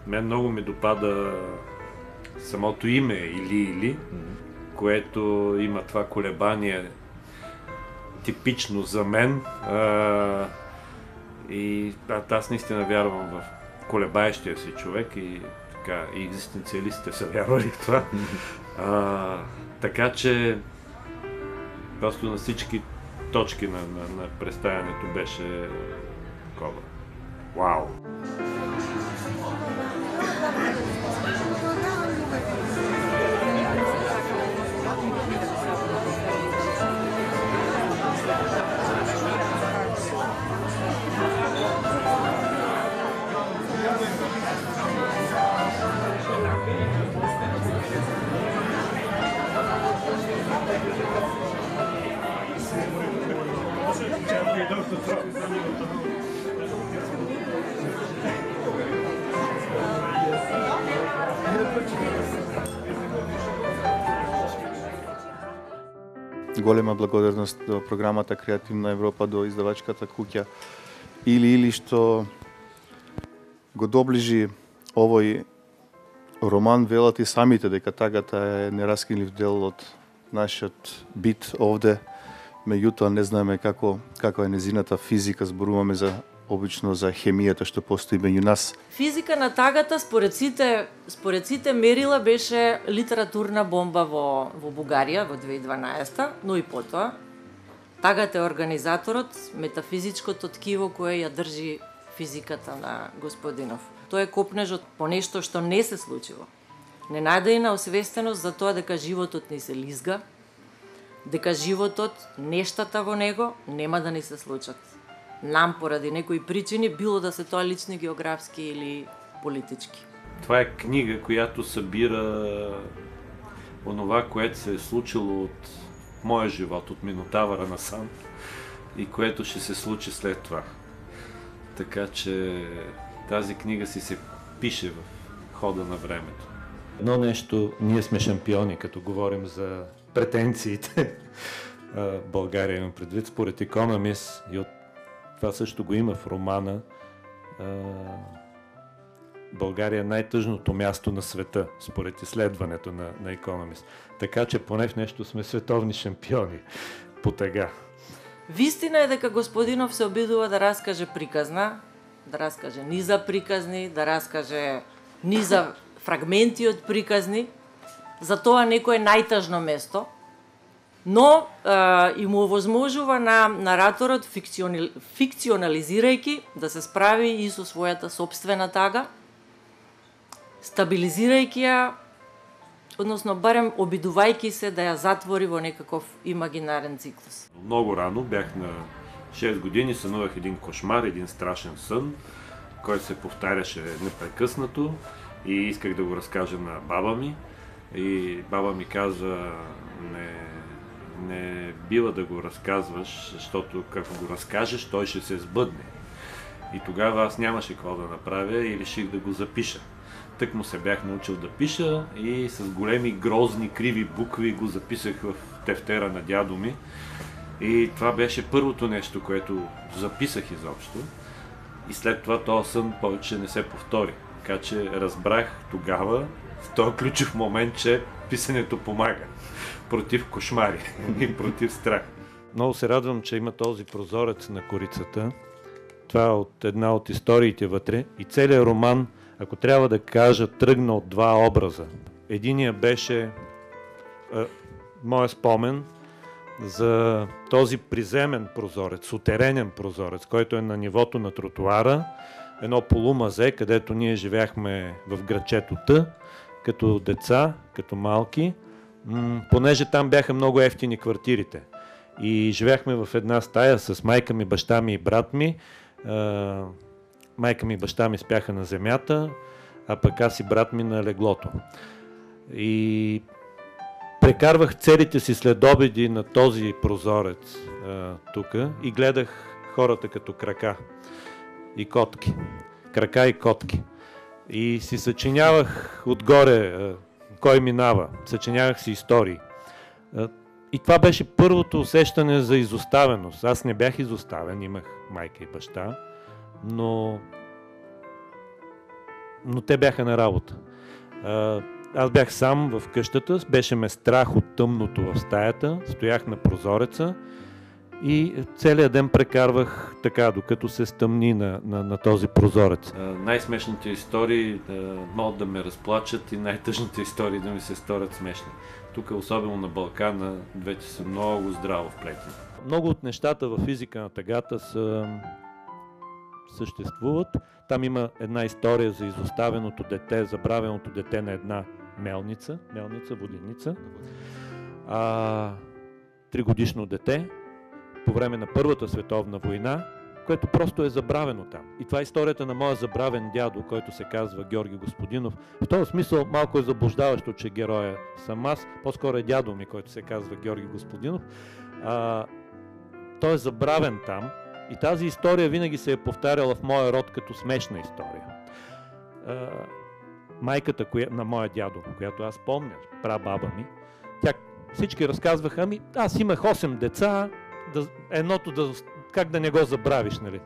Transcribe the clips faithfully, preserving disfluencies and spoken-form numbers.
мен много ми допада самото име Или-Или, mm-hmm. което има това колебание типично за мен. А, и аз наистина вярвам в колебаещия си човек и така, и екзистенциалистите са вярвали в това. А, така че просто на всички точки на, на, на представянето беше такова. Вау! Голема благодарност до програмата Креативна Европа, до издавачката куќа Или-Или, што го доближи овој роман. Велат и самите дека тагата е нераскинлив дел од нашиот бит овде. Меѓутоа не знаеме како каква е незината физика, зборуваме за обично за хемијата што постои меѓу нас. Физика на тагата според сите според сите мерила беше литературна бомба во во Бугарија во две илјади и дванаесета, но и потоа тагата е организаторот, метафизичкото ткиво кое ја држи физиката на Господинов. Тој е копнежот по нешто што не се случило. Ненајдена освестеност за тоа дека животот ни се лизга, дека животот, нештата во него нема да ни се случат. Нам поради некои причини, било да се тоа лични, географски или политички. Това е книга, която събира онова, което се е случило от моя живот, от Минотавъра насам и което ще се случи след това. Така че тази книга си се пише в хода на времето. Едно нещо, ние сме шампиони, като говорим за претенциите. България има предвид, според Economist, и от това също го има в романа. България е най-тъжното място на света, според изследването на, на Economist. Така че поне в нещо сме световни шампиони по тага. Вистина е дека Господинов се обидува да разкаже приказна, да разкаже низа приказни, да разкаже низа фрагменти од приказни, за тоа некое најтажно место, но а, и му овозможува на нараторот, фикциони, фикционализирајќи, да се справи и со својата собствена тага, стабилизирајќи ја, односно барем обидувајќи се да ја затвори во некаков имагинарен циклус. Много рано, бях на шест години, сънувах един кошмар, един страшен сън, който се повтаряше непрекъснато и исках да го разкажа на баба ми. И баба ми каза, не, не бива да го разказваш, защото като го разкажеш, той ще се сбъдне. И тогава аз нямаше какво да направя и реших да го запиша. Тък му се бях научил да пиша и с големи грозни криви букви го записах в тефтера на дядо ми. И това беше първото нещо, което записах изобщо. И след това този сън повече не се повтори. Така че разбрах тогава, в този ключов момент, че писането помага против кошмари и против страх. Много се радвам, че има този прозорец на корицата. Това е от една от историите вътре. И целият роман, ако трябва да кажа, тръгна от два образа. Единия беше е, моя спомен за този приземен прозорец, сутеренен прозорец, който е на нивото на тротуара, едно полумазе, където ние живяхме в градчето Т, като деца, като малки, м- понеже там бяха много ефтини квартирите. И живяхме в една стая с майка ми, баща ми и брат ми. Е, майка ми и баща ми спяха на земята, а пък аз и брат ми на леглото. И прекарвах целите си следобеди на този прозорец тук и гледах хората като крака и котки. Крака и котки. И си съчинявах отгоре а, кой минава. Съчинявах си истории. А, и това беше първото усещане за изоставеност. Аз не бях изоставен, имах майка и баща, но но те бяха на работа. А, аз бях сам в къщата, беше ме страх от тъмното в стаята, стоях на прозореца и целият ден прекарвах така, докато се стъмни на, на, на този прозорец. Най-смешните истории а, могат да ме разплачат и най-тъжните истории да ми се сторят смешни. Тук, особено на Балкана, двете са много здраво вплетени. Много от нещата във физика на тъгата са... съществуват. Там има една история за изоставеното дете, забравеното дете на една мелница, мелница, воденица. А, тригодишно дете по време на Първата световна война, което просто е забравено там. И това е историята на моя забравен дядо, който се казва Георги Господинов. В този смисъл малко е заблуждаващо, че героя съм аз, по-скоро е дядо ми, който се казва Георги Господинов. А, той е забравен там и тази история винаги се е повтаряла в моя род като смешна история. А, майката коя, на моя дядо, която аз помня, прабаба ми, тя всички разказваха, ами аз имах осем деца, да, едното да, как да не го забравиш, нали?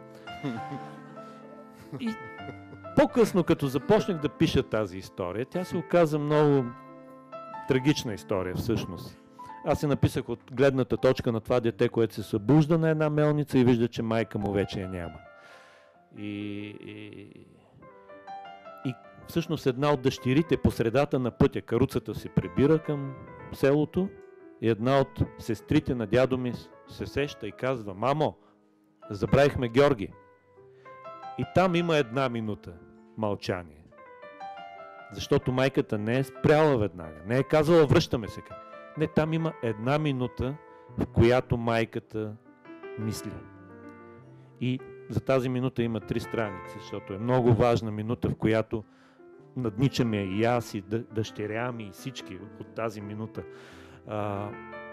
И по-късно, като започнах да пиша тази история, тя се оказа много трагична история всъщност. Аз се написах от гледната точка на това дете, което се събужда на една мелница и вижда, че майка му вече я няма. И, и, и всъщност една от дъщерите по средата на пътя, каруцата се прибира към селото и една от сестрите на дядо ми се сеща и казва: мамо, забравихме Георги. И там има една минута мълчание. Защото майката не е спряла веднага, не е казала връщаме се. Не, там има една минута, в която майката мисли. И за тази минута има три страници, защото е много важна минута, в която надничаме и аз, и дъщеря ми, и всички от тази минута. А...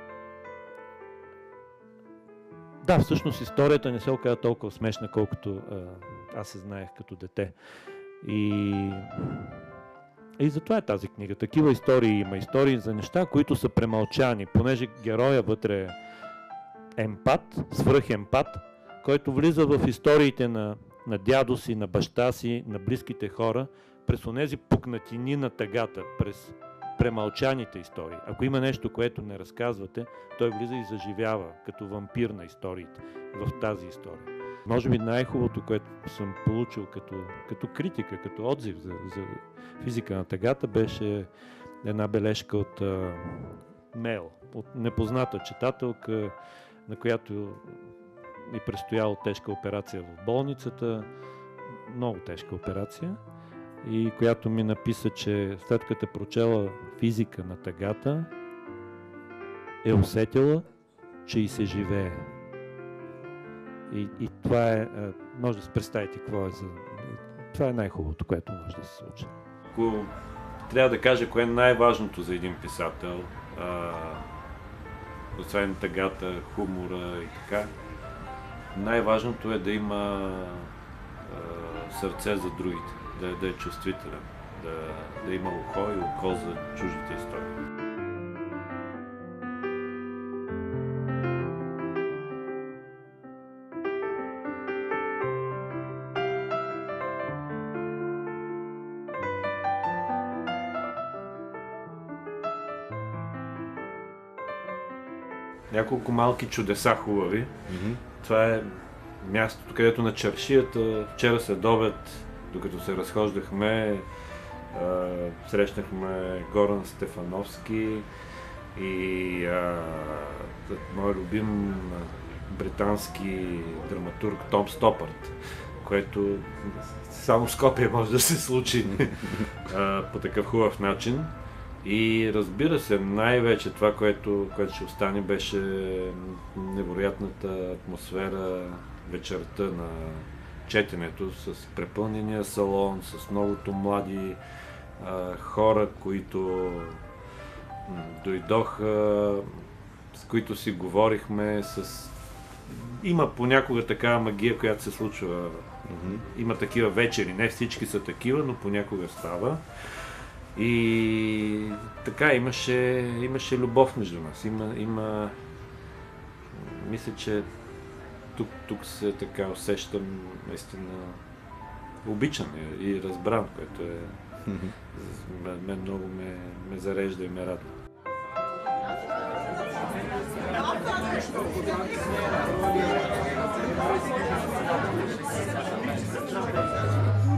Да, всъщност историята не се оказа толкова смешна, колкото а, аз се знаех като дете. И... И затова е тази книга. Такива истории има. Истории за неща, които са премълчани, понеже героя вътре е емпат, свръхемпат, който влиза в историите на, на дядо си, на баща си, на близките хора, през онези пукнатини на тъгата, през премълчаните истории. Ако има нещо, което не разказвате, той влиза и заживява като вампир на историите в тази история. Може би най-хубавото, което съм получил като, като критика, като отзив за, за физика на тъгата, беше една бележка от а, мейл, от непозната читателка, на която ми предстояла тежка операция в болницата, много тежка операция, и която ми написа, че след като е прочела физика на тъгата, е усетила, че и се живее. И, и това е, може да се представите какво е за... Това е най-хубавото, което може да се случи. Ако трябва да кажа кое е най-важното за един писател, а, освен тъгата, хумора и така, най-важното е да има а, сърце за другите, да, да е чувствителен, да, да има ухо и око за чуждите истории. Няколко малки чудеса хубави. Mm-hmm. Това е мястото, където на чаршията вчера след обед, докато се разхождахме, а, срещнахме Горан Стефановски и а, мой любим британски драматург Том Стопарт, което само в Скопje може да се случи а, по такъв хубав начин. И разбира се, най-вече това, което, което ще остане, беше невероятната атмосфера вечерта на четенето с препълнения салон, с многото млади а, хора, които м, дойдоха, с които си говорихме. С... Има понякога такава магия, която се случва. Mm-hmm. Има такива вечери, не всички са такива, но понякога става. И така, имаше, имаше любов между нас. Има, има... Мисля, че тук, тук се така усещам наистина обичан и разбран, което е мен много ме, ме зарежда и ме радва. Thank you.